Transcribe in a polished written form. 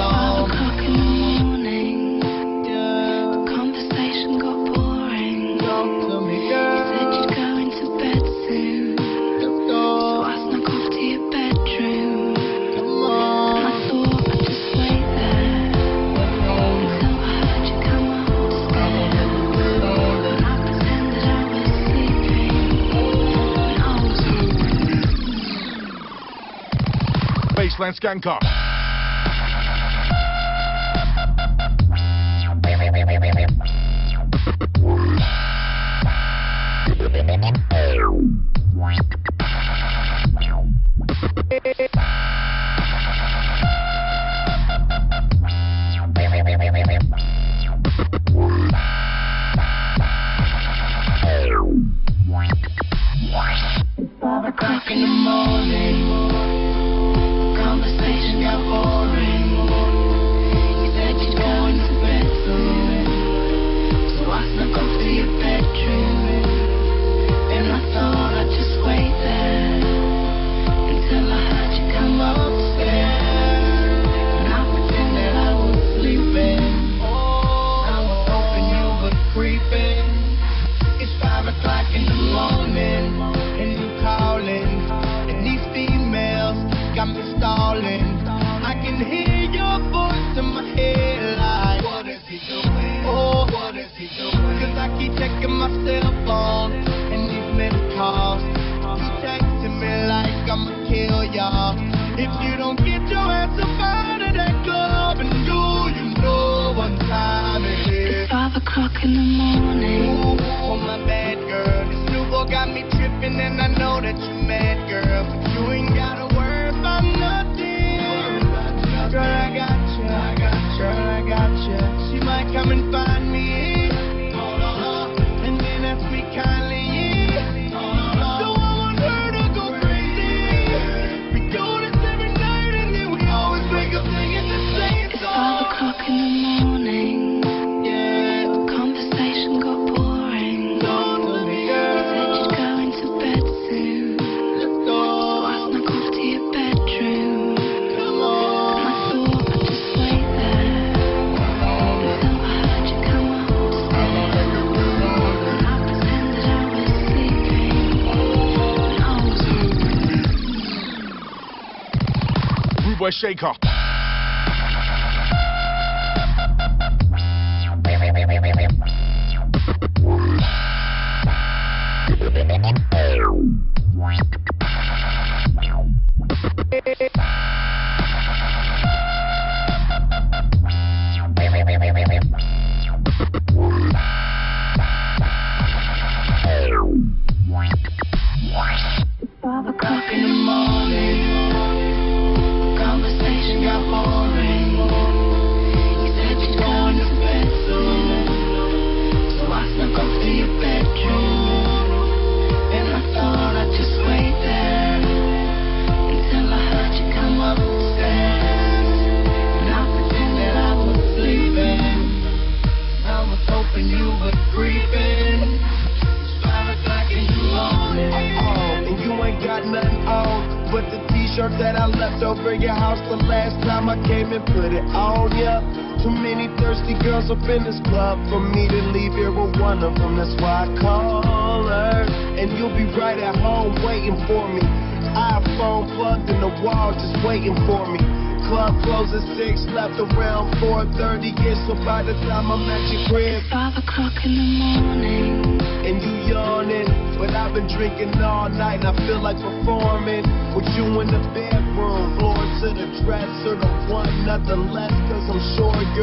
long. 5 o'clock in the morning, Yeah. conversation got boring. Talk to me, You girl. said you'd go into bed soon, Let's so go. I snuck off to your bedroom. Come And I on. thought I'd just wait there until I heard you come upstairs. And I pretended I was sleeping when I was Baseline Skanker. Five o'clock in the morning, conversation got boring. You said you'd go into bed soon, so I snuck off to your bedroom. And I thought I'd just wait there until I heard you come upstairs. And I pretended I was sleeping. I was hoping you were creeping. It's 5 o'clock in the morning, and you calling, and these females got me stalling. I can hear your voice in my head like, what is he doing? Oh, what is he doing? 'Cause I keep checking my cell phone, and these missed calls. You texting me like I'ma kill y'all if you don't get your ass up out of that club. And you know what time it is. It's 5 o'clock in the morning. Ooh, my bad girl. This new boy got me tripping, and I know that you mad, girl. But you ain't gotta worry about nothing. Girl, I got you. Girl, I got you. She might come and find me, and then ask me kindly. So I want her to go crazy. We do this every night, and then we always wake up singing the same It's 5 song. o'clock in the morning. Yeah. Conversation got boring. Talk to me, You said girl. you'd go into bed soon, Let's so I go. snuck off to your bedroom. Come And on. I thought I'd just wait there until I heard you come upstairs. And I pretended I was sleeping when I was Rude Boy Shaker. Five o'clock in the morning, conversation got boring. You said you'd go into bed soon, so I snuck off to your bedroom. And I thought I'd just wait there until I heard you come upstairs. And I pretended I was sleeping. I was hoping you were creeping. It's 5 o'clock in the morning. And you ain't got nothing on but the t-shirt that I left over in your house the last time I came and put it on ya. Too many thirsty girls up in this club for me to leave here with one of them. That's why I call her, and you'll be right at home waiting for me. iPhone plugged in the wall just waiting for me. Club closes 6, left around 4:30. Yeah, so by the time I'm at your crib, 5 o'clock in the morning. and you yawning, but I've been drinking all night and I feel like performing with you in the bedroom, floor to the dresser, the one, nothing less, 'cause I'm sure you're